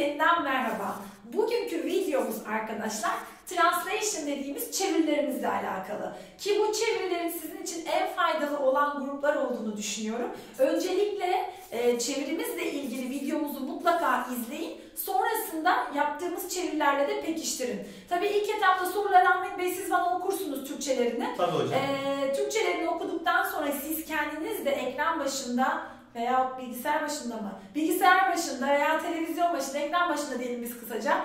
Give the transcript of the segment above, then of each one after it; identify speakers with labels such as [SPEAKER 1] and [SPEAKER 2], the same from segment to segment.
[SPEAKER 1] yeniden merhaba. Bugünkü videomuz arkadaşlar translation dediğimiz çevirilerimizle alakalı. Ki bu çevirilerin sizin için en faydalı olan gruplar olduğunu düşünüyorum. Öncelikle çevirimizle ilgili videomuzu mutlaka izleyin. Sonrasında yaptığımız çevirilerle de pekiştirin. Tabii ilk etapta soruları Ahmet Bey siz bana okursunuz Türkçelerini.
[SPEAKER 2] Tabii hocam.
[SPEAKER 1] Türkçelerini okuduktan sonra siz kendiniz de ekran başında veya bilgisayar başında mı? Bilgisayar başında veya televizyon başında, ekran başında diyelim biz kısaca.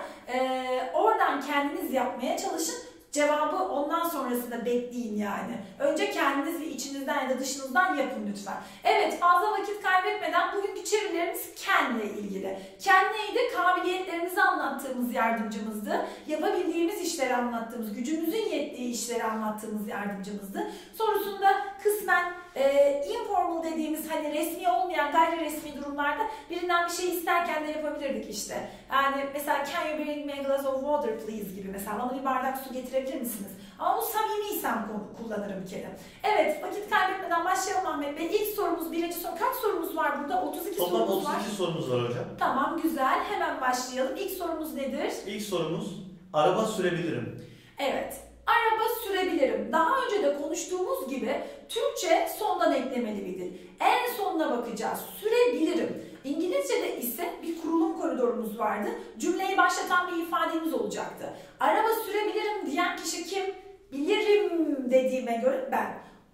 [SPEAKER 1] Oradan kendiniz yapmaya çalışın. Cevabı ondan sonrasında bekleyin yani. Önce kendiniz ve içinizden ya da dışınızdan yapın lütfen. Evet, fazla vakit kaybetmeden bugünkü çevirilerimiz can ile ilgili. Can neydi? Kabiliyetlerimizi anlattığımız yardımcımızdı. Yapabildiğimiz işleri anlattığımız, gücümüzün yettiği işleri anlattığımız yardımcımızdı. Sonrasında kısmen informal dediğimiz hani resmi olmayan gayri resmi durumlarda birinden bir şey isterken de yapabilirdik işte. Yani mesela can you bring me a glass of water please gibi mesela bana bir bardak su getirebilir misiniz? Ama bu samimiysem kullanırım bir kere. Evet, vakit kaybetmeden başlayalım Ahmet Bey. İlk sorumuz, birinci soru. Kaç sorumuz var burada? 32
[SPEAKER 2] Toplam
[SPEAKER 1] sorumuz var.
[SPEAKER 2] 32 sorumuz var hocam.
[SPEAKER 1] Tamam, güzel. Hemen başlayalım. İlk sorumuz nedir?
[SPEAKER 2] İlk sorumuz araba sürebilirim.
[SPEAKER 1] Evet. Araba sürebilirim. Daha önce de konuştuğumuz gibi Türkçe sondan eklemeli bir dil. En sonuna bakacağız. Sürebilirim. İngilizce'de ise bir kurulum koridorumuz vardı. Cümleyi başlatan bir ifademiz olacaktı. Araba sürebilirim diyen kişi kim? Bilirim dediğime göre ben.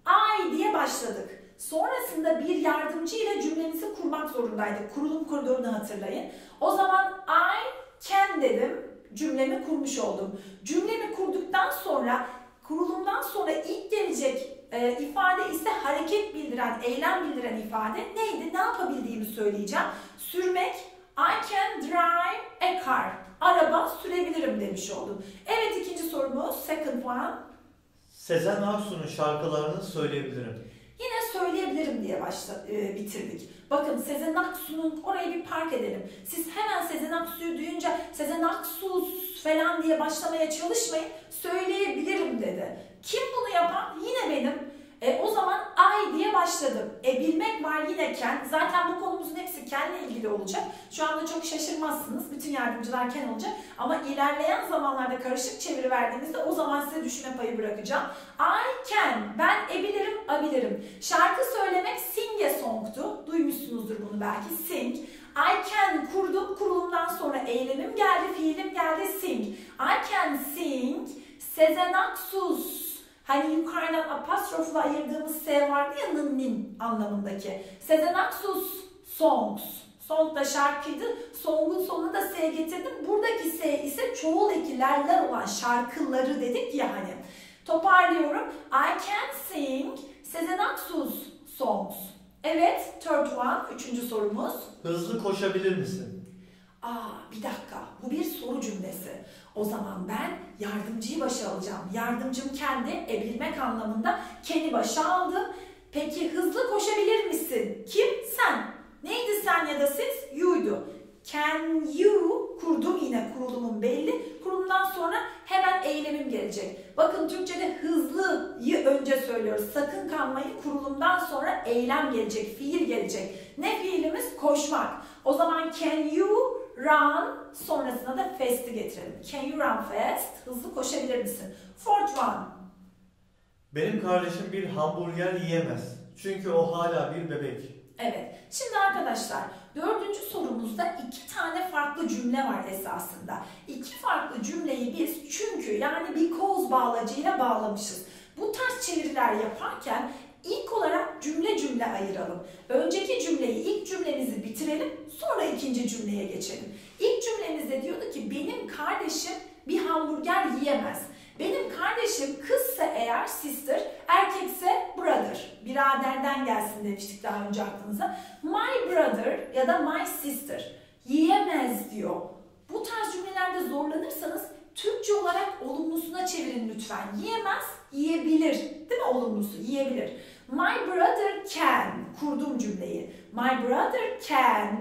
[SPEAKER 1] I diye başladık. Sonrasında bir yardımcı ile cümlemizi kurmak zorundaydık. Kurulum koridorunu hatırlayın. O zaman I can dedim. Cümlemi kurmuş oldum. Cümlemi kurduktan sonra, kurulumdan sonra ilk gelecek ifade ise hareket bildiren, eylem bildiren ifade neydi? Ne yapabildiğimi söyleyeceğim. Sürmek, I can drive a car. Araba sürebilirim demiş oldum. Evet, ikinci sorumuz, second one.
[SPEAKER 2] Sezen Aksu'nun şarkılarını söyleyebilirim.
[SPEAKER 1] Yine söyleyebilirim diye bitirdik. Bakın Sezen Aksu'nun, orayı bir park edelim. Siz hemen Sezen Aksu'yu duyunca Sezen Aksu falan diye başlamaya çalışmayın. Söyleyebilirim dedi. Kim bunu yapan? Yine benim. O zaman I diye başladım. Bilmek var yine can. Zaten bu konumuzun hepsi can'le ilgili olacak. Şu anda çok şaşırmazsınız. Bütün yardımcılar can olacak. Ama ilerleyen zamanlarda karışık çeviri verdiğinizde o zaman size düşünme payı bırakacağım. I can. Ben bilirim, abilirim. Şarkı söylemek sing a song'tu. Duymuşsunuzdur bunu belki. Sing. I can kurdum. Kurulumdan sonra eylemim geldi, fiilim geldi. Sing. I can sing. Sezen Aksu. Hani yukarıdan apostrofla ayırdığımız S vardı ya, nin anlamındaki. Sezen Aksu songs. Song da şarkıydı. Song'un sonuna da S getirdim. Buradaki S ise çoğul ekilerler olan şarkıları dedik ya hani. Toparlıyorum. I can sing Sezen Aksu songs. Evet, third one, üçüncü sorumuz.
[SPEAKER 2] Hızlı koşabilir misin?
[SPEAKER 1] Bir dakika, bu bir soru cümlesi. O zaman ben yardımcıyı başa alacağım. Yardımcım kendi, bilmek anlamında can'i başa aldım. Peki hızlı koşabilir misin? Kim? Sen. Neydi sen ya da siz? You'ydu. Can you? Kurdum, yine kurulumum belli. Kurulumdan sonra hemen eylemim gelecek. Bakın Türkçe'de hızlıyı önce söylüyoruz. Sakın kanmayın, kurulumdan sonra eylem gelecek, fiil gelecek. Ne fiilimiz? Koşmak. O zaman can you run, sonrasında da fast'i getirelim. Can you run fast? Hızlı koşabilir misin? Fourth one.
[SPEAKER 2] Benim kardeşim bir hamburger yiyemez. Çünkü o hala bir bebek.
[SPEAKER 1] Evet. Şimdi arkadaşlar, dördüncü sorumuzda iki tane farklı cümle var esasında. İki farklı cümleyi biz çünkü yani because bağlacıyla bağlamışız. Bu tarz çeviriler yaparken İlk olarak cümle ayıralım. Önceki cümleyi, ilk cümlemizi bitirelim, sonra ikinci cümleye geçelim. İlk cümlemizde diyordu ki benim kardeşim bir hamburger yiyemez. Benim kardeşim kızsa eğer sister, erkekse brother. Biraderden gelsin demiştik daha önce aklınıza. My brother ya da my sister yiyemez diyor. Bu tarz cümlelerde zorlanırsanız Türkçe olarak olumlusuna çevirin lütfen. Yiyemez, yiyebilir. Değil mi olumlusu? Yiyebilir. My brother can. Kurdum cümleyi. My brother can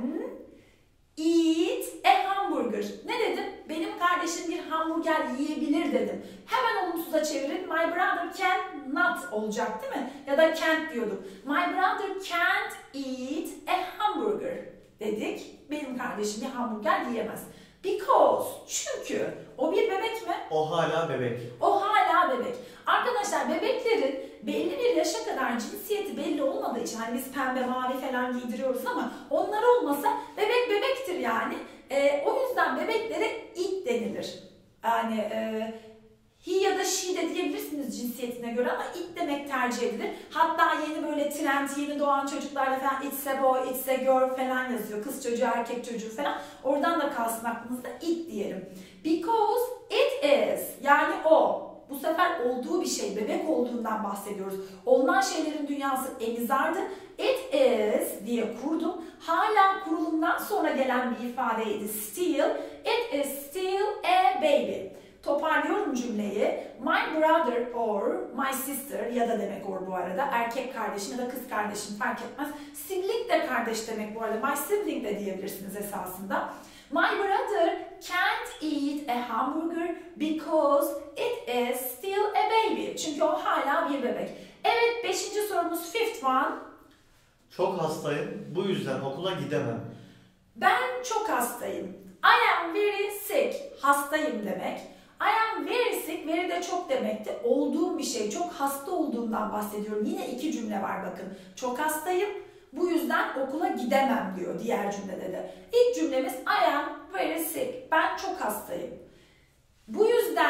[SPEAKER 1] eat a hamburger. Ne dedim? Benim kardeşim bir hamburger yiyebilir dedim. Hemen olumsuza çevirin. My brother can not olacak değil mi? Ya da can't diyorduk. My brother can't eat a hamburger dedik. Benim kardeşim bir hamburger yiyemez. Because, çünkü o bir bebek mi?
[SPEAKER 2] O hala bebek.
[SPEAKER 1] O hala bebek. Arkadaşlar bebeklerin belli bir yaşa kadar cinsiyeti belli olmadığı için hani biz pembe mavi falan giydiriyoruz ama onlar olmasa bebek bebektir yani. O yüzden bebeklere it denilir. Yani he ya da she de diyebilirsiniz cinsiyetine göre ama it demek tercih edilir. Hatta yeni böyle trend, yeni doğan çocuklarla falan it's a boy, it's a girl falan yazıyor. Kız çocuğu, erkek çocuğu falan. Oradan da kalsın aklınızda it diyelim. Because it is, yani o. Bu sefer olduğu bir şey, bebek olduğundan bahsediyoruz. Olunan şeylerin dünyası emizardı. It is diye kurdum. Hala kurulumdan sonra gelen bir ifadeydi. Still, it is still a baby. Toparlıyorum cümleyi. My brother or my sister ya da demek or bu arada. Erkek kardeşim ya da kız kardeşim fark etmez. Sibling de kardeş demek bu arada. My sibling de diyebilirsiniz esasında. My brother can't eat a hamburger because it is still a baby. Çünkü o hala bir bebek. Evet, 5. sorumuz, fifth one.
[SPEAKER 2] Çok hastayım, bu yüzden okula gidemem.
[SPEAKER 1] Ben çok hastayım. I am very sick. Hastayım demek. I am very sick, very de çok demekti. Olduğum bir şey, çok hasta olduğumdan bahsediyorum. Yine 2 cümle var bakın. Çok hastayım, bu yüzden okula gidemem diyor diğer cümlede de. İlk cümlemiz I am very sick. Ben çok hastayım. Bu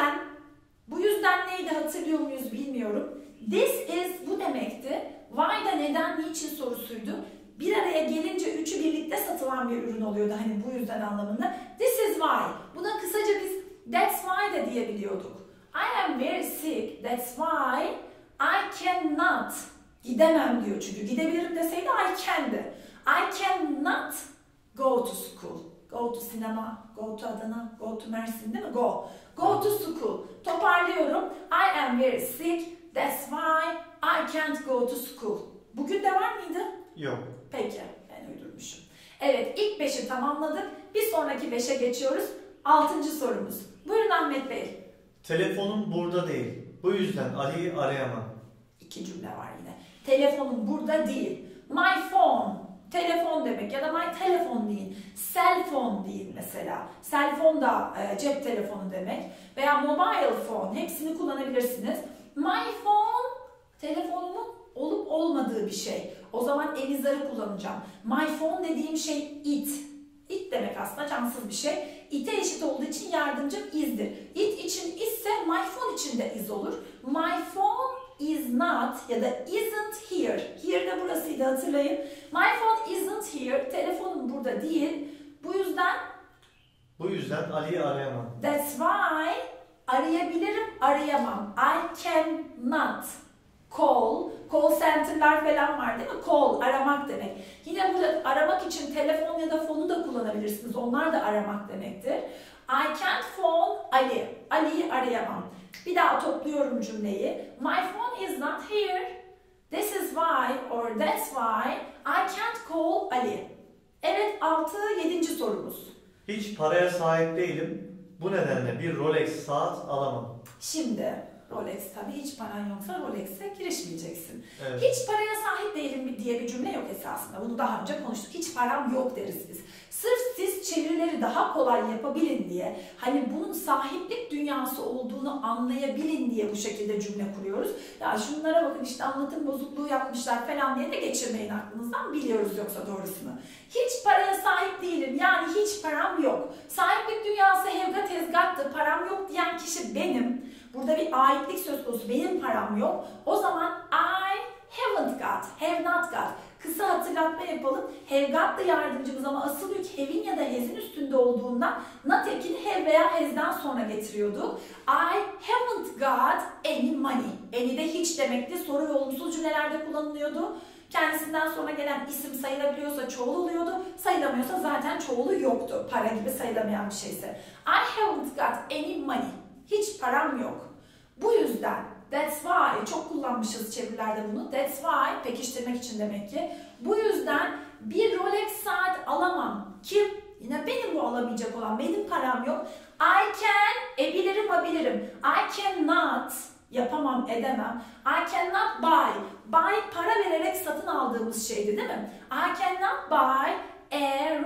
[SPEAKER 1] yüzden neydi hatırlıyor muyuz bilmiyorum. This is bu demekti. Why da neden, niçin sorusuydu. Bir araya gelince üçü birlikte satılan bir ürün oluyordu hani bu yüzden anlamında. This is why. Buna kısaca biz that's why de diyebiliyorduk. I am very sick. That's why I cannot. Gidemem diyor çünkü. Gidebilirim deseydi I can'di. I cannot go to school. Go to sinema, go to Adana, go to Mersin değil mi? Go. Go to school. Toparlıyorum. I am very sick. That's why I can't go to school. Bugün de var mıydı?
[SPEAKER 2] Yok.
[SPEAKER 1] Peki. Ben uydurmuşum. Evet, ilk 5'i tamamladık. Bir sonraki 5'e geçiyoruz. 6. sorumuz. Buyurun Ahmet Bey.
[SPEAKER 2] Telefonum burada değil. Bu yüzden Ali'yi arayamam.
[SPEAKER 1] 2 cümle var yine. Telefonum burada değil. My phone. Telefon demek ya da my telefon deyin. Cell phone deyin mesela. Cell phone da cep telefonu demek. Veya mobile phone. Hepsini kullanabilirsiniz. My phone, telefonumun olup olmadığı bir şey. O zaman emizarı kullanacağım. My phone dediğim şey it. It demek aslında cansız bir şey. It'e eşit olduğu için yardımcı is'dir. It için ise my phone için de is olur. My phone is not ya da isn't here. Here de burasıydı hatırlayın. My phone isn't here. Telefonum burada değil. Bu yüzden
[SPEAKER 2] Ali'yi arayamam.
[SPEAKER 1] That's why arayabilirim, arayamam. I cannot call. Call center'lar falan var değil mi? Call, aramak demek. Yine burada aramak için telefon ya da fonu da kullanabilirsiniz. Onlar da aramak demektir. I can't phone Ali. Ali'yi arayamam. Bir daha topluyorum cümleyi. My phone is not here. This is why or that's why I can't call Ali. Evet, 6-7. sorumuz.
[SPEAKER 2] Hiç paraya sahip değilim. Bu nedenle bir Rolex saat alamam.
[SPEAKER 1] Şimdi Rolex tabii hiç paran yoksa Rolex'e girişmeyeceksin.
[SPEAKER 2] Evet.
[SPEAKER 1] Hiç paraya sahip değilim diye bir cümle yok esasında. Bunu daha önce konuştuk. Hiç param yok deriz biz. Sırf siz çevirileri daha kolay yapabilin diye, hani bunun sahiplik dünyası olduğunu anlayabilin diye bu şekilde cümle kuruyoruz. Ya şunlara bakın işte anlatım bozukluğu yapmışlar falan diye de geçirmeyin aklınızdan, biliyoruz yoksa doğrusunu. Hiç paraya sahip değilim, yani hiç param yok. Sahiplik dünyası hevgat tezgattı, param yok diyen kişi benim. Burada bir aitlik söz konusu, benim param yok. O zaman I haven't got, have not got. Kısa hatırlatma yapalım. Have got da yardımcımız ama asıl yük have'in ya da has'in üstünde olduğundan not ekini have veya has'den sonra getiriyorduk. I haven't got any money. Any de hiç demekti. Soru ve olumsuz cümlelerde kullanılıyordu. Kendisinden sonra gelen isim sayılabiliyorsa çoğul oluyordu. Sayılamıyorsa zaten çoğulu yoktu. Para gibi sayılamayan bir şeyse. I haven't got any money. Hiç param yok. Bu yüzden that's why, çok kullanmışız çevirilerde bunu. That's why, pekiştirmek için demek ki. Bu yüzden bir Rolex saat alamam. Kim? Yine benim bu alamayacak olan. Benim param yok. I can, bilirim, abilirim. I cannot, yapamam, edemem. I cannot buy. Buy, para vererek satın aldığımız şeydi değil mi? I cannot buy a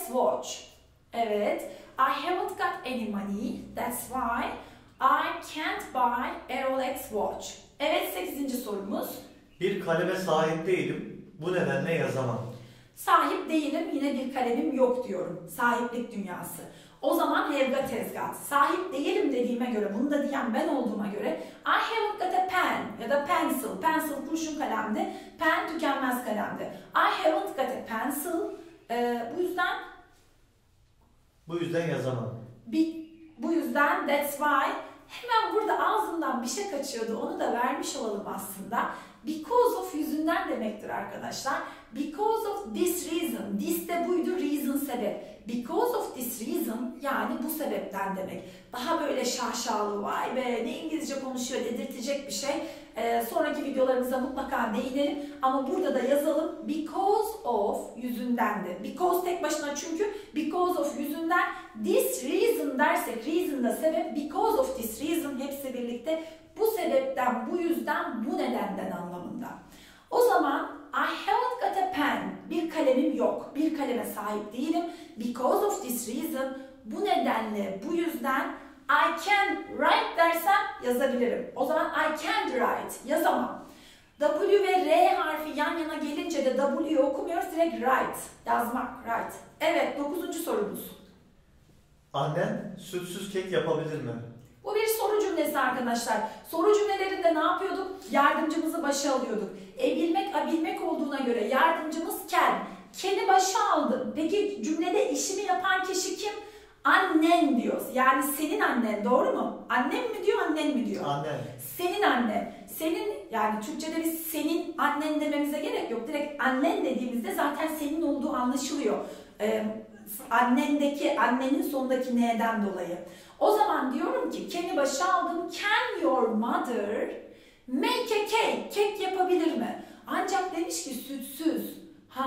[SPEAKER 1] watch. Evet. I haven't got any money. That's why I can't buy a Rolex watch. Evet, 8. sorumuz.
[SPEAKER 2] Bir kaleme sahip değilim. Bu nedenle yazamam.
[SPEAKER 1] Sahip değilim, yine bir kalemim yok diyorum. Sahiplik dünyası. O zaman have got has got. Sahip değilim dediğime göre, bunu da diyen ben olduğuma göre I haven't got a pen ya da pencil. Pencil kurşun kalemde, pen tükenmez kalemde. I haven't got a pencil. Bu yüzden
[SPEAKER 2] yazamam.
[SPEAKER 1] Bu yüzden that's why hemen burada ağzımdan bir şey kaçıyordu. Onu da vermiş olalım aslında. Because of yüzünden demektir arkadaşlar. Because of this reason. This de buydu, reason sebep. Because of this reason, yani bu sebepten demek. Daha böyle şaşalı, vay be ne İngilizce konuşuyor dedirtecek bir şey. Sonraki videolarımızda mutlaka değinelim. Ama burada da yazalım. Because of yüzünden de. Because tek başına çünkü. Because of yüzünden. This reason dersek, reason da sebep. Because of this reason hepsi birlikte. Bu sebepten, bu yüzden, bu nedenden anlamında. O zaman I haven't got a pen. Bir kalemim yok. Bir kaleme sahip değilim. Because of this reason. Bu nedenle, bu yüzden I can write dersem yazabilirim. O zaman I can't write. Yazamam. W ve R harfi yan yana gelince de W'yu okumuyoruz. Direkt write. Yazmak. Write. Evet, 9. sorumuz.
[SPEAKER 2] Annen sütsüz kek yapabilir mi?
[SPEAKER 1] Bu bir soru cümlesi arkadaşlar. Soru cümlelerinde ne yapıyorduk? Yardımcımızı başa alıyorduk. Bilmek olduğuna göre yardımcımız can. Can'i başa aldım. Peki cümlede işimi yapan kişi kim? Annen diyoruz. Yani senin annen, doğru mu? Annem mi diyor, annen mi diyor?
[SPEAKER 2] Annen.
[SPEAKER 1] Senin annen. Senin, yani Türkçe'de biz senin annen dememize gerek yok. Direkt annen dediğimizde zaten senin olduğu anlaşılıyor. Annenin sonundaki n'den dolayı. O zaman diyorum ki can'i başa aldım. Can your mother make a cake? Kek yapabilir mi? Ancak demiş ki sütsüz.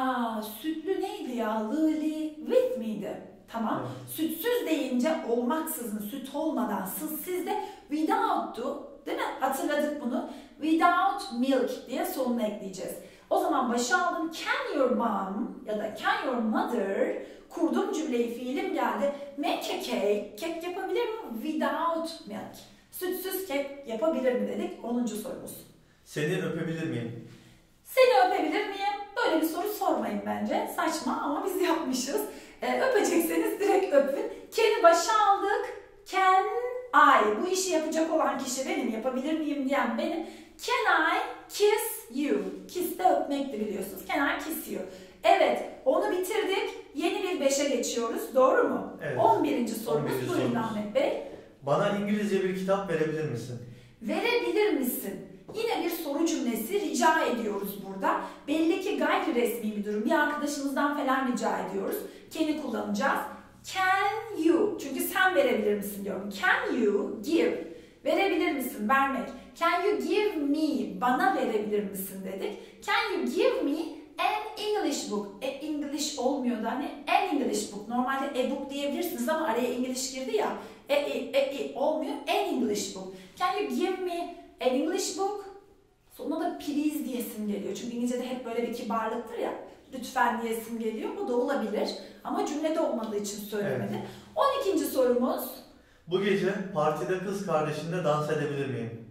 [SPEAKER 1] Sütlü neydi ya? Lily with miydi? Tamam. Evet. Sütsüz deyince olmaksızın, süt olmadan, sızsız de without'tu. Değil mi? Hatırladık bunu. Without milk diye sonuna ekleyeceğiz. O zaman başa aldım. Can your mom ya da can your mother, kurdum cümleyi, fiilim geldi. Make a cake. Kek yapabilir mi? Without milk. Sütsüz kek yapabilir mi dedik. 10. sorumuz.
[SPEAKER 2] Seni öpebilir miyim?
[SPEAKER 1] Seni öpebilir miyim? Böyle bir soru sormayın bence. Saçma ama biz yapmışız. Öpecekseniz direkt öpün. Can'i başa aldık. Can I? Bu işi yapacak olan kişi benim. Yapabilir miyim diyen benim. Can I kiss you? Kiss de öpmekti biliyorsunuz. Can I kiss you? Evet. Onu bitirdik. Yeni bir 5'e geçiyoruz. Doğru mu?
[SPEAKER 2] Evet.
[SPEAKER 1] 11. sorumuz. Buyurun Ahmet Bey.
[SPEAKER 2] Bana İngilizce bir kitap verebilir misin?
[SPEAKER 1] Verebilir misin? Yine bir soru cümlesi rica ediyoruz burada. Belli ki gayri resmi bir durum. Bir arkadaşımızdan falan rica ediyoruz. Can'i kullanacağız. Can you? Çünkü sen verebilir misin diyorum. Can you give? Verebilir misin? Vermek. Can you give me? Bana verebilir misin dedik. Can you give me an English book? English olmuyordu hani. An English book. Normalde e-book diyebilirsiniz ama araya English girdi ya. Olmuyor. An English book. Can you give me an English book? Sonuna da please diyesim geliyor. Çünkü İngilizce'de hep böyle bir kibarlıktır ya. Lütfen diyesim geliyor. O da olabilir. Ama cümlede olmadığı için söylemedi. Evet. 12. sorumuz.
[SPEAKER 2] Bu gece partide kız kardeşinle dans edebilir miyim?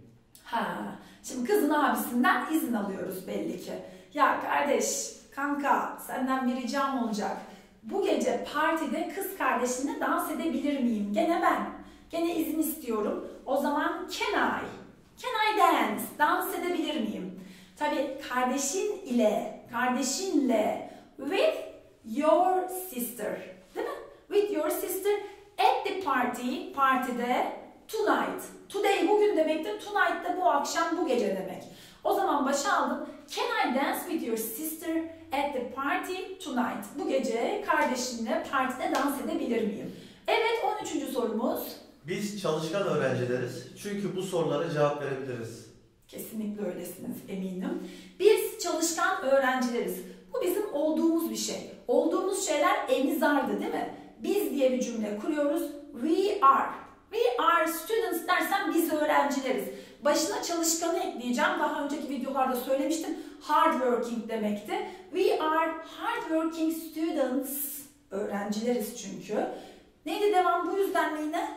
[SPEAKER 1] Şimdi kızın abisinden izin alıyoruz belli ki. Ya kardeş, kanka senden bir ricam olacak. Bu gece partide kız kardeşinle dans edebilir miyim? Gene ben. Gene izin istiyorum. O zaman can I dance? Dans edebilir miyim? Tabii kardeşinle with your sister. Değil mi? With your sister at the party, partide tonight. Today bugün demektir. Tonight da bu akşam, bu gece demek. O zaman başa aldım. Can I dance with your sister at the party tonight? Bu gece kardeşinle partide dans edebilir miyim? Evet, 13. sorumuz.
[SPEAKER 2] Biz çalışkan öğrencileriz. Çünkü bu sorulara cevap verebiliriz.
[SPEAKER 1] Kesinlikle öylesiniz, eminim. Biz çalışkan öğrencileriz. Bu bizim olduğumuz bir şey. Olduğumuz şeyler emizardı değil mi? Biz diye bir cümle kuruyoruz. We are. We are students dersem biz öğrencileriz. Başına çalışkanı ekleyeceğim. Daha önceki videolarda söylemiştim. Hard working demekti. We are hard working students. öğrencileriz çünkü. Neydi devam bu yüzden mi yine?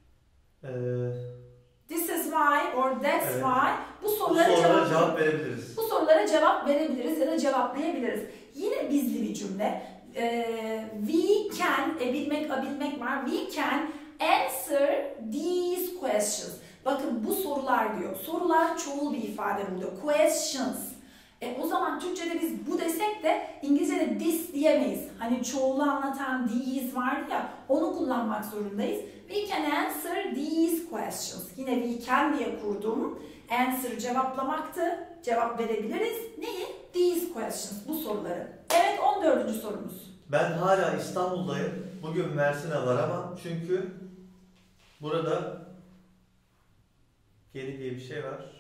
[SPEAKER 1] This is why or that's
[SPEAKER 2] Evet.
[SPEAKER 1] why. Bu sorulara
[SPEAKER 2] cevap verebiliriz.
[SPEAKER 1] Bu sorulara cevap verebiliriz ya da cevaplayabiliriz. Yine bizli bir cümle. We can, bilmek var. We can answer these questions. Bakın bu sorular diyor. Sorular çoğul bir ifade burada. Questions. O zaman Türkçe'de biz bu desek de İngilizce'de this diyemeyiz. Hani çoğulu anlatan these vardı ya, onu kullanmak zorundayız. We can answer these questions. Yine we can diye kurdum. Answer cevaplamaktı. Cevap verebiliriz. Neyi? These questions. Bu soruları. Evet, 14. sorumuz.
[SPEAKER 2] Ben hala İstanbul'dayım. Bugün Mersin'e varamam. Çünkü burada geri diye bir şey var.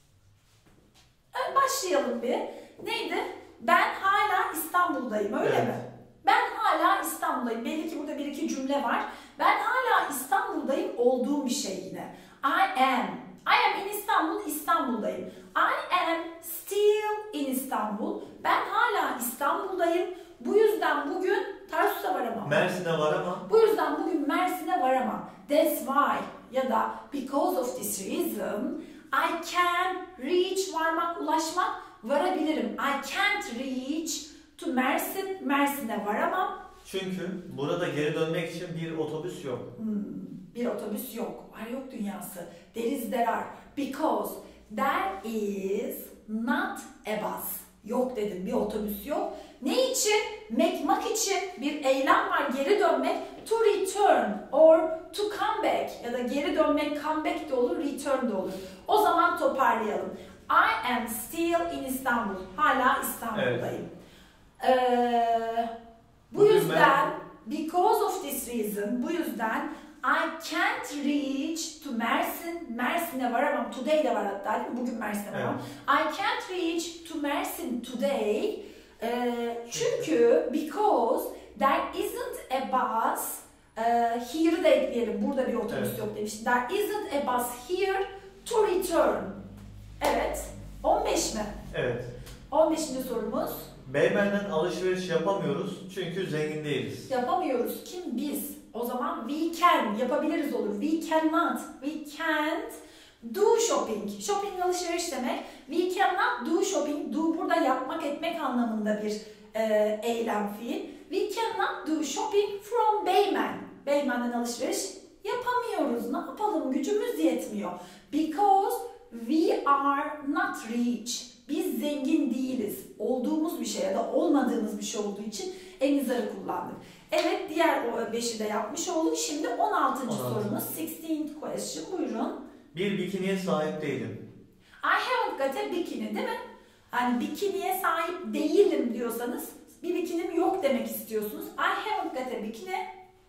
[SPEAKER 1] Başlayalım bir. Neydi? Ben hala İstanbul'dayım, öyle
[SPEAKER 2] Evet.
[SPEAKER 1] mi? Ben hala İstanbul'dayım. Belli ki burada bir iki cümle var. Ben hala İstanbul'dayım olduğum bir şey yine. I am in İstanbul, İstanbul'dayım. I am still in İstanbul. Ben hala İstanbul'dayım. Bu yüzden bugün Tarsus'a varamam.
[SPEAKER 2] Mersin'e varamam.
[SPEAKER 1] Bu yüzden bugün Mersin'e varamam. That's why ya da because of this reason I can reach, varmak, ulaşmak, varabilirim. I can't reach to Mersin, Mersin'e varamam.
[SPEAKER 2] Çünkü burada geri dönmek için bir otobüs yok.
[SPEAKER 1] Bir otobüs yok. Var yok dünyası. There are. Because there is not a bus. Yok dedim, bir otobüs yok. Ne için? Make için bir eylem var, geri dönmek. To return or to come back ya da geri dönmek, come back de olur, return de olur. O zaman toparlayalım. I am still in İstanbul. Hala İstanbul'dayım.
[SPEAKER 2] Evet.
[SPEAKER 1] Bu yüzden, because of this reason, bu yüzden I can't reach to Mersin. Mersin'e varamam. Today de var hatta değil mi? Bugün Mersin'e varamam. I can't reach to Mersin today. Çünkü because there isn't a bus. Here'ı da ekleyelim. Burada bir otobüs yok demiştim. There isn't a bus here to return. Evet. 15 mi?
[SPEAKER 2] Evet.
[SPEAKER 1] 15. sorumuz.
[SPEAKER 2] Beymen'den alışveriş yapamıyoruz çünkü zengin değiliz.
[SPEAKER 1] Yapamıyoruz. Kim? Biz. O zaman we can. Yapabiliriz olur. We cannot. We can't do shopping. Shopping alışveriş demek. We cannot do shopping. Do burada yapmak, etmek anlamında bir eylem fiil. We cannot do shopping from Beymen. Beymen'den alışveriş yapamıyoruz. Ne yapalım? Gücümüz yetmiyor. Because we are not rich. Biz zengin değiliz. Olduğumuz bir şey ya da olmadığımız bir şey olduğu için emizarı kullandık. Evet, diğer o 5'i de yapmış olduk. Şimdi 16. sorumuz. 16th question. Buyurun.
[SPEAKER 2] Bir bikiniye sahip değilim.
[SPEAKER 1] I haven't got a bikini değil mi? Yani bikiniye sahip değilim diyorsanız bir bikinim yok demek istiyorsunuz. I haven't got a bikini.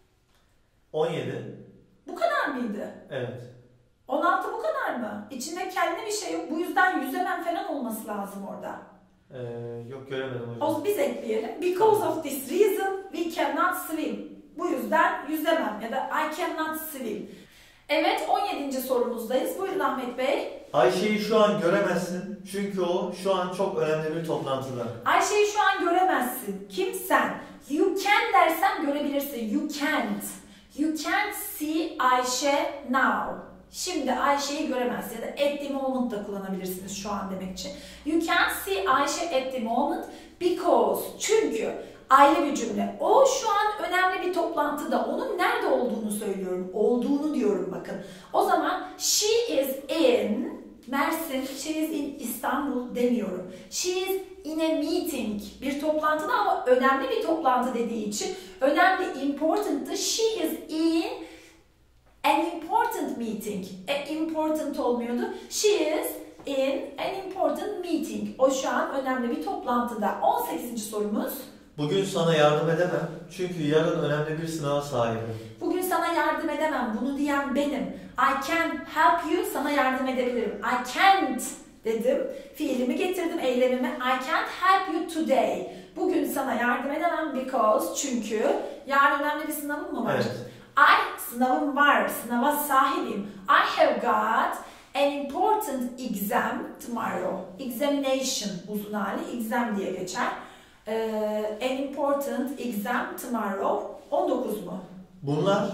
[SPEAKER 2] 17.
[SPEAKER 1] Bu kadar mıydı?
[SPEAKER 2] Evet.
[SPEAKER 1] 16 bu kadar mı? İçinde kendi bir şey yok. Bu yüzden yüzemem falan olması lazım orada.
[SPEAKER 2] Yok göremedim hocam.
[SPEAKER 1] O biz ekleyelim. Because of this reason we cannot swim. Bu yüzden yüzemem ya da I cannot swim. Evet, 17. sorumuzdayız. Buyurun Ahmet Bey.
[SPEAKER 2] Ayşe'yi şu an göremezsin çünkü o şu an çok önemli bir toplantıda.
[SPEAKER 1] Ayşe'yi şu an göremezsin. Kim sen? You can dersen görebilirsin. You can't. You can't see Ayşe now. Şimdi Ayşe'yi göremezsin ya da at the moment da kullanabilirsiniz şu an demek için. You can't see Ayşe at the moment because. Çünkü ayrı bir cümle. O şu an önemli bir toplantıda. Onun nerede olduğunu söylüyorum. Olduğunu diyorum bakın. O zaman she is in Mersin, she is in İstanbul demiyorum. She is in a meeting. Bir toplantıda ama önemli bir toplantı dediği için önemli, important'tı. She is in an important meeting. Important olmuyordu. She is in an important meeting. O şu an önemli bir toplantıda. 18. sorumuz.
[SPEAKER 2] Bugün sana yardım edemem çünkü yarın önemli bir sınava sahibim.
[SPEAKER 1] Bugün sana yardım edemem. Bunu diyen benim. I can help you. Sana yardım edebilirim. I can't dedim. Fiilimi getirdim, eylemimi. I can't help you today. Bugün sana yardım edemem because. Çünkü yarın önemli bir sınavım mı var?
[SPEAKER 2] Evet.
[SPEAKER 1] Sınavım var. Sınava sahibim. I have got an important exam tomorrow. Examination uzun hali. Exam diye geçer. An important exam tomorrow. 19 mu?
[SPEAKER 2] Bunlar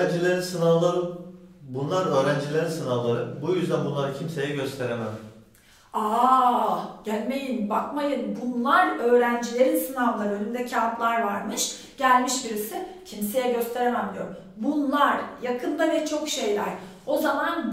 [SPEAKER 2] öğrencilerin sınavları. Bu yüzden bunları kimseye gösteremem.
[SPEAKER 1] Gelmeyin, bakmayın. Bunlar öğrencilerin sınavları. Önünde kağıtlar varmış. Gelmiş birisi, kimseye gösteremem diyor. Bunlar, yakında ve çok şeyler. O zaman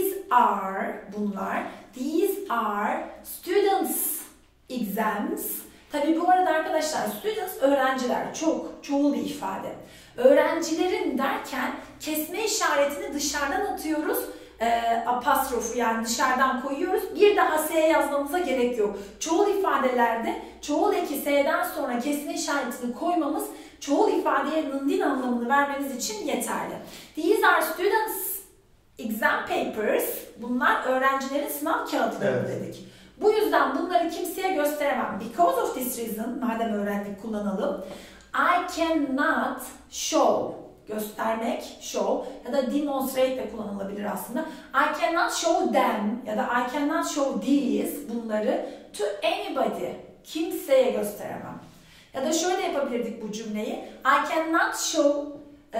[SPEAKER 1] these are students exams. Tabii bu arada arkadaşlar students öğrenciler, çoğul bir ifade. Öğrencilerin derken kesme işaretini dışarıdan atıyoruz. Apostrofu yani dışarıdan koyuyoruz. Bir daha S yazmamıza gerek yok. Çoğul ifadelerde çoğul eki S'den sonra kesme işaretini koymamız çoğul ifadeye nındin anlamını vermemiz için yeterli. These are students exam papers. Bunlar öğrencilerin sınav kağıtları dedik. Bu yüzden bunları kimseye gösteremem. Because of this reason, madem öğrendik kullanalım. I cannot show, göstermek, show ya da demonstrate de kullanılabilir aslında. I cannot show them ya da I cannot show these, bunları to anybody, kimseye gösteremem. Ya da şöyle yapabilirdik bu cümleyi. I cannot show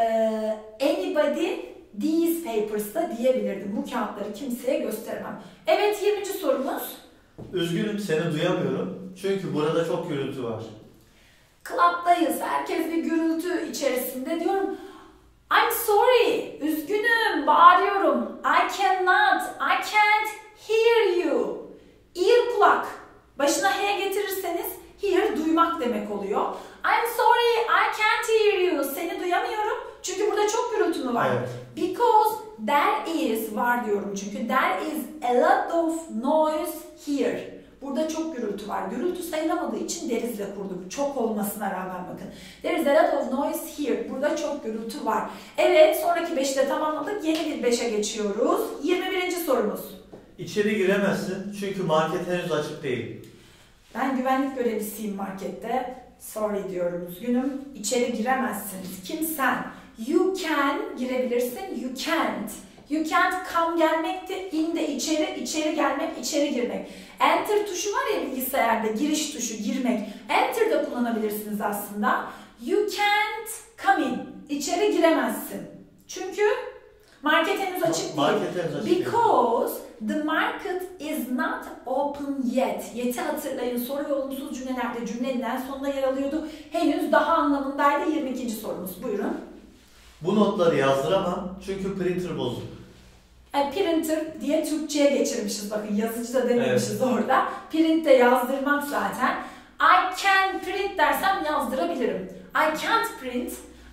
[SPEAKER 1] anybody these papers da diyebilirdim. Bu kağıtları kimseye gösteremem. Evet, 20. sorumuz.
[SPEAKER 2] Üzgünüm, seni duyamıyorum. Çünkü burada çok gürültü var.
[SPEAKER 1] Club'dayız. Herkes bir gürültü içerisinde. Diyorum I'm sorry. Üzgünüm. Bağırıyorum. I can't hear you. Ear, kulak. Başına H getirirseniz hear duymak demek oluyor. I'm sorry. I can't hear you. Seni duyamıyorum. Çünkü burada çok gürültü mü var?
[SPEAKER 2] Evet.
[SPEAKER 1] Because there is, var diyorum çünkü. There is a lot of noise here. Burada çok gürültü var. Gürültü sayılamadığı için derizle kurduk. Çok olmasına rağmen bakın. There is a lot of noise here. Burada çok gürültü var. Evet, sonraki 5'i de tamamladık. Yeni bir 5'e geçiyoruz. 21. sorumuz.
[SPEAKER 2] İçeri giremezsin çünkü market henüz açık değil.
[SPEAKER 1] Ben güvenlik görevlisiyim markette. Sorry diyorum, üzgünüm. İçeri giremezsiniz. Kim sen? You can girebilirsin. You can't. You can't come gelmekti. In de içeri gelmek, içeri girmek. Enter tuşu var ya bilgisayarda, giriş tuşu, girmek. Enter de kullanabilirsiniz aslında. You can't come in. İçeri giremezsin. Çünkü market henüz açık değil.
[SPEAKER 2] Market henüz açık değil.
[SPEAKER 1] Because the market is not open yet. Yet'i hatırlayın. Soru ve olumsuz cümlelerde cümlenin en sonunda yer alıyordu. Henüz daha anlamındaydı. 22. sorumuz. Buyurun.
[SPEAKER 2] Bu notları yazdıramam çünkü printer bozuk.
[SPEAKER 1] Printer diye Türkçe'ye geçirmişiz. Bakın yazıcı da dememişiz orada. Print de yazdırmak zaten. I can print dersem yazdırabilirim. I can't print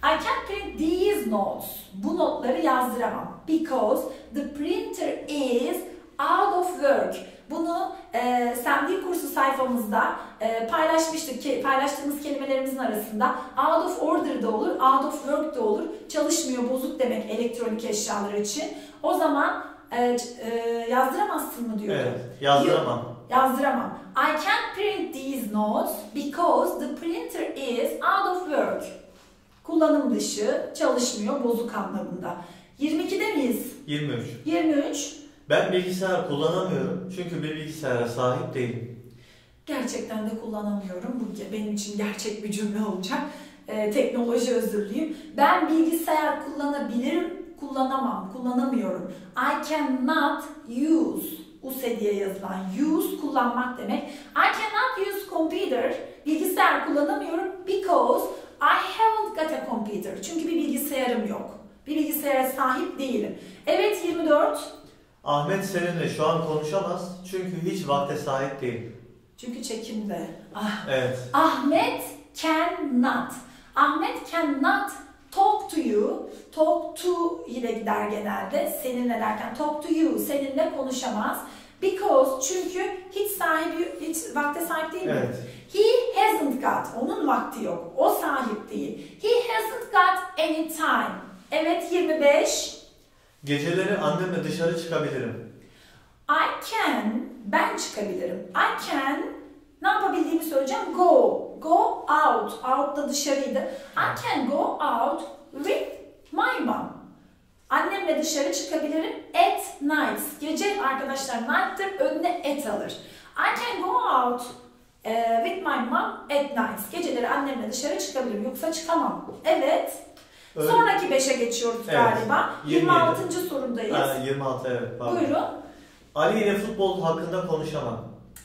[SPEAKER 1] these notes. Bu notları yazdıramam. Because the printer is out of work. Bunu Semdil kursu sayfamızda paylaşmıştık. Paylaştığımız kelimelerimizin arasında out of order da olur, out of work da olur. Çalışmıyor, bozuk demek elektronik eşyalar için. O zaman yazdıramazsın mı diyor.
[SPEAKER 2] Evet, yazdıramam.
[SPEAKER 1] Yazdıramam. I can't print these notes because the printer is out of work. Kullanım dışı, çalışmıyor, bozuk anlamında. 22'de miyiz?
[SPEAKER 2] 23.
[SPEAKER 1] 23.
[SPEAKER 2] Ben bilgisayar kullanamıyorum çünkü bir bilgisayara sahip değilim.
[SPEAKER 1] Gerçekten de kullanamıyorum. Bu benim için gerçek bir cümle olacak. Teknoloji özürlüyüm. Ben bilgisayar kullanabilirim, kullanamıyorum. I cannot use diye yazılan use kullanmak demek. I cannot use computer, bilgisayar kullanamıyorum because I haven't got a computer. Çünkü bir bilgisayarım yok. Bir bilgisayara sahip değilim. Evet, 24.
[SPEAKER 2] Ahmet seninle şu an konuşamaz çünkü hiç vakte sahip değil.
[SPEAKER 1] Çünkü çekimde.
[SPEAKER 2] Evet.
[SPEAKER 1] Ahmet cannot. Ahmet cannot talk to you. Talk to ile gider genelde. Seninle derken talk to you. Seninle konuşamaz. Because, çünkü hiç vakte sahip değil mi?
[SPEAKER 2] Evet.
[SPEAKER 1] He hasn't got. Onun vakti yok. O sahip değil. He hasn't got any time. Evet, 25.
[SPEAKER 2] Geceleri annemle dışarı çıkabilirim.
[SPEAKER 1] Ben çıkabilirim. I can, ne yapabildiğimi söyleyeceğim. Go out. Out da dışarıydı. I can go out with my mom. Annemle dışarı çıkabilirim. At night. Gece arkadaşlar night'tır. Önüne at alır. I can go out With my mom at night. Geceleri annemle dışarı çıkabilirim yoksa çıkamam. Evet.
[SPEAKER 2] Öyle.
[SPEAKER 1] Sonraki 5'e geçiyoruz
[SPEAKER 2] Evet.
[SPEAKER 1] galiba. 26. sorundayız.
[SPEAKER 2] 26 evet. Pardon.
[SPEAKER 1] Buyurun.
[SPEAKER 2] Ali ile futbol hakkında konuşamam.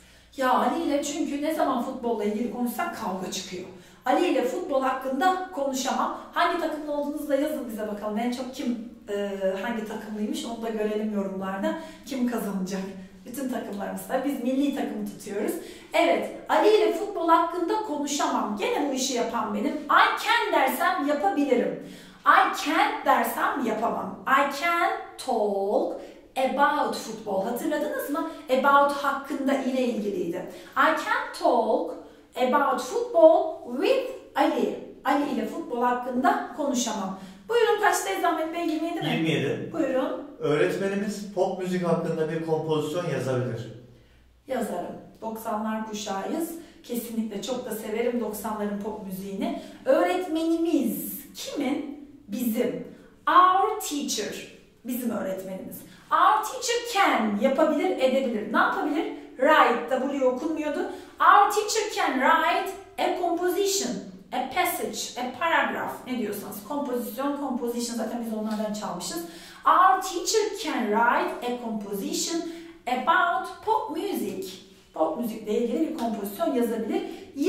[SPEAKER 1] Ya Ali ile çünkü ne zaman futbolla ilgili konuşsak kavga çıkıyor. Ali ile futbol hakkında konuşamam. Hangi takımlı olduğunuzu da yazın bize bakalım. En çok kim hangi takımlıymış onu da görelim yorumlarda. Kim kazanacak? Bütün takımlarımızda. Biz milli takımı tutuyoruz. Evet, Ali ile futbol hakkında konuşamam. Gene bu işi yapan benim. I can dersem yapabilirim. I can't dersem yapamam. I can talk about football. Hatırladınız mı? About hakkında ile ilgiliydi. I can talk about football with Ali. Ali ile futbol hakkında konuşamam. Buyurun kaçtayız Ahmet Bey? 27 mi?
[SPEAKER 2] 27.
[SPEAKER 1] Buyurun.
[SPEAKER 2] Öğretmenimiz pop müzik hakkında bir kompozisyon yazabilir.
[SPEAKER 1] Yazarım. 90'lar kuşağıyız. Kesinlikle çok da severim 90'ların pop müziğini. Öğretmenimiz kimin? Bizim. Our teacher. Bizim öğretmenimiz. Our teacher can. Yapabilir, edebilir. Ne yapabilir? Write. W okunmuyordu. Our teacher can write a composition. A passage, a paragraph. Ne diyorsanız. Kompozisyon, composition. Zaten biz onlardan çalmışız. Our teacher can write a composition about pop music. Pop müzikle ilgili bir kompozisyon yazabilir.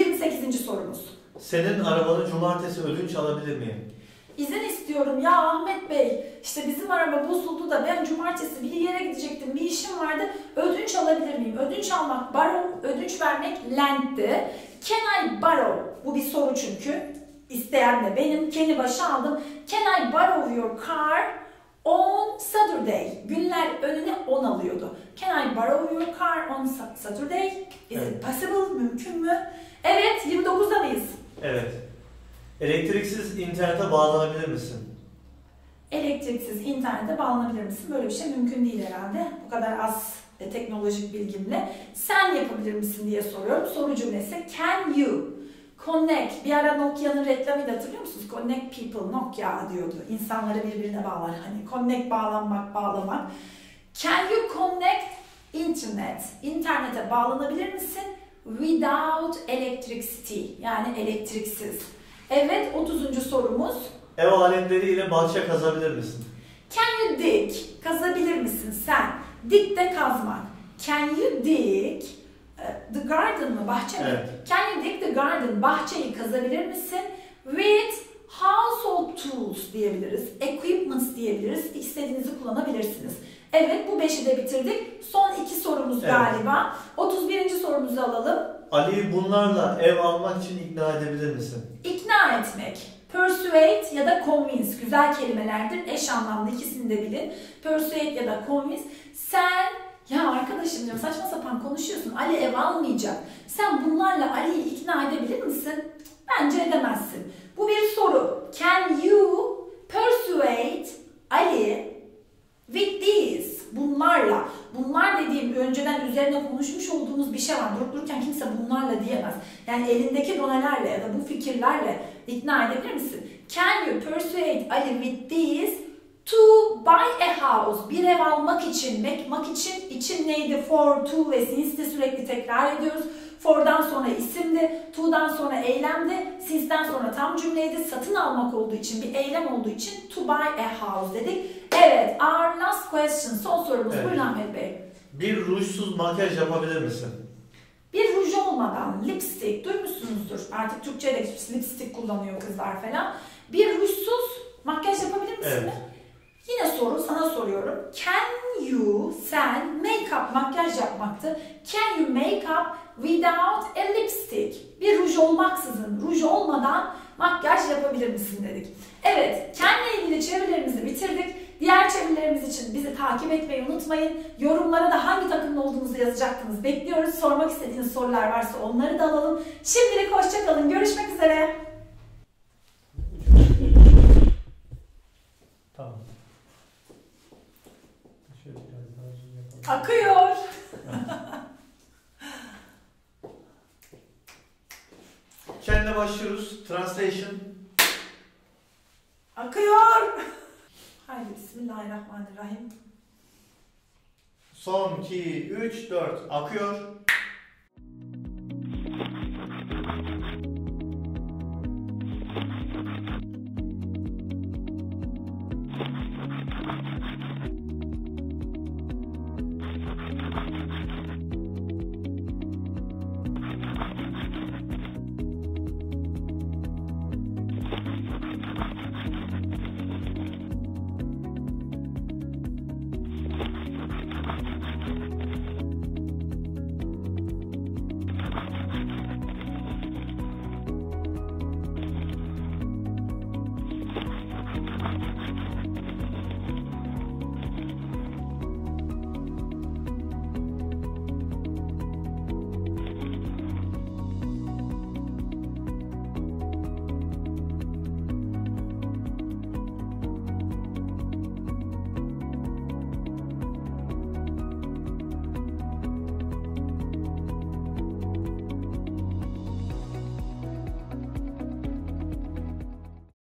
[SPEAKER 1] 28. sorumuz.
[SPEAKER 2] Senin arabanı cumartesi ödünç alabilir miyim?
[SPEAKER 1] İzin istiyorum ya Ahmet Bey. İşte bizim araba bozuldu da ben cumartesi bir yere gidecektim. Bir işim vardı. Ödünç alabilir miyim? Ödünç almak borrow, ödünç vermek lend'ti. Can I borrow? Bu bir soru çünkü. İsteyen de benim. Can'i başa aldım. Can I borrow your car on Saturday? Günler önüne 10 alıyordu. Can I borrow your car on Saturday? Is it possible? Mümkün mü? Evet, 29'da mıyız?
[SPEAKER 2] Evet. Elektriksiz internete bağlanabilir misin?
[SPEAKER 1] Elektriksiz internete bağlanabilir misin? Böyle bir şey mümkün değil herhalde. Bu kadar az teknolojik bilgimle. Sen yapabilir misin diye soruyorum. Soru cümlesi can you connect? Bir ara Nokia'nın reklamıydı hatırlıyor musunuz? Connect people, Nokia diyordu. İnsanları birbirine bağlar. Hani connect bağlanmak, bağlamak. Can you connect internet? İnternete bağlanabilir misin? Without electricity. Yani elektriksiz. Evet, 30. sorumuz.
[SPEAKER 2] Ev aletleriyle bahçe kazabilir misin?
[SPEAKER 1] Can you dig? Kazabilir misin sen? Dig de kazmak. Can you dig the garden mı? Bahçe mi?
[SPEAKER 2] Evet.
[SPEAKER 1] Can you dig the garden? Bahçeyi kazabilir misin? With household tools diyebiliriz. Equipments diyebiliriz. İstediğinizi kullanabilirsiniz. Evet, bu 5'i de bitirdik. Son 2 sorumuz galiba. 31. sorumuzu alalım.
[SPEAKER 2] Ali'yi bunlarla ev almak için ikna edebilir misin?
[SPEAKER 1] İkna etmek. Persuade ya da convince güzel kelimelerdir. Eş anlamlı ikisini de bilin. Persuade ya da convince. Sen ya arkadaşım diyorum saçma sapan konuşuyorsun. Ali ev almayacak. Sen bunlarla Ali'yi ikna edebilir misin? Bence edemezsin. Bu bir soru. Can you persuade Ali with these? Bunlarla. Bunlar dediğim önceden üzerine konuşmuş olduğumuz bir şey var. Durup dururken kimse bunlarla diyemez. Yani elindeki donelerle ya da bu fikirlerle ikna edebilir misin? Can you persuade Ali with these to buy a house? Bir ev almak için, bakmak için neydi? For, to ve since de sürekli tekrar ediyoruz. For'dan sonra isimdi, to'dan sonra eylemdi, since'den sonra tam cümleydi. Satın almak olduğu için, bir eylem olduğu için to buy a house dedik. Evet, our last question, son sorumuz.
[SPEAKER 2] Evet.
[SPEAKER 1] Buyurun Ahmet Bey.
[SPEAKER 2] Bir rujsuz makyaj yapabilir misin?
[SPEAKER 1] Bir ruj olmadan lipstick, duymuşsunuzdur. Artık Türkçe'de lipstick kullanıyor kızlar falan. Bir rujsuz makyaj yapabilir misin?
[SPEAKER 2] Evet.
[SPEAKER 1] Yine soru, sana soruyorum. Can you, sen, make up, makyaj yapmaktı. Can you make up without a lipstick? Bir ruj olmaksızın, ruj olmadan makyaj yapabilir misin dedik. Evet, kendine ilgili çevirilerimizi bitirdik. Diğer çevirilerimiz için bizi takip etmeyi unutmayın. Yorumlara da hangi takımda olduğunuzu yazacaktınız. Bekliyoruz. Sormak istediğiniz sorular varsa onları da alalım. Şimdilik hoşça kalın. Görüşmek üzere.
[SPEAKER 2] Tamam. Şöyle biraz daha zoom yapalım.
[SPEAKER 1] Akıyor.
[SPEAKER 2] Kendine başlıyoruz. Translation.
[SPEAKER 1] Akıyor. Haydi bismillahirrahmanirrahim.
[SPEAKER 2] Son 2, 3, 4. Akıyor.